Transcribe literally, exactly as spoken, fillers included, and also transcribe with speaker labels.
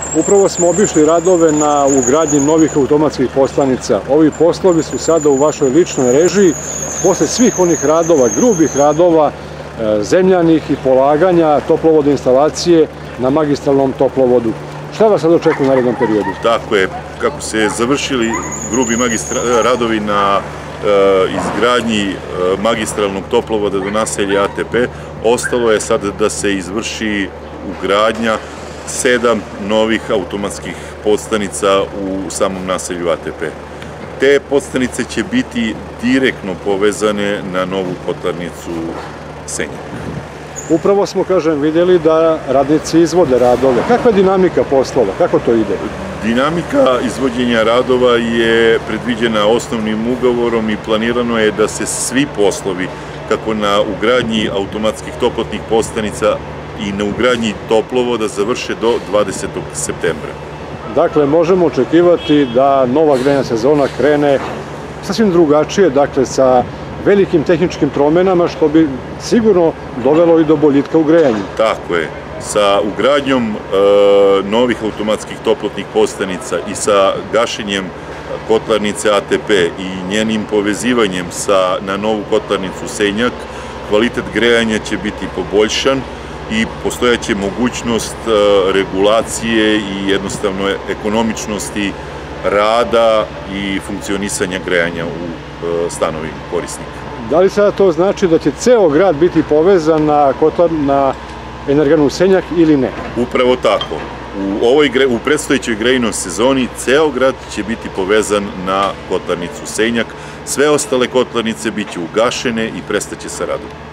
Speaker 1: Upravo smo obišli radove na ugradnji novih automatskih postanica. Ovi poslovi su sada u vašoj ličnoj režiji. Posle svih onih radova, grubih radova, zemljanih i polaganja toplovodne instalacije na magistralnom toplovodu. Šta vas sad očekuje u narednom periodu?
Speaker 2: Tako je, kako se završili grubi radovi na izgradnji magistralnog toplovoda do naselja A T P, ostalo je sad da se izvrši ugradnja sedam novih automatskih podstanica u samom naselju A T P. Te podstanice će biti direktno povezane na novu kotlarnicu Senjak.
Speaker 1: Upravo smo, kažem, vidjeli da radnici izvode radove. Kakva je dinamika poslova? Kako to ide?
Speaker 2: Dinamika izvođenja radova je predviđena osnovnim ugovorom i planirano je da se svi poslovi, kako na ugradnji automatskih toplotnih postanica i na ugradnji toplovoda, završe do dvadesetog septembra.
Speaker 1: Dakle, možemo očekivati da nova grejna sezona krene sasvim drugačije, dakle, sa velikim tehničkim promenama, što bi sigurno dovelo i do boljitka u grejanju.
Speaker 2: Tako je. Sa ugradnjom novih automatskih toplotnih postanica i sa gašenjem kotlarnice A T P i njenim povezivanjem na novu kotlarnicu Senjak, kvalitet grejanja će biti poboljšan i postojaće mogućnost regulacije i jednostavno ekonomičnosti rada i funkcionisanja grejanja u stanovima korisnika.
Speaker 1: Da li sada to znači da će ceo grad biti povezan na energanu Senjak ili ne?
Speaker 2: Upravo tako. U predstojećoj grejnoj sezoni ceo grad će biti povezan na kotlarnicu Senjak. Sve ostale kotlarnice biće ugašene i prestaće sa radom.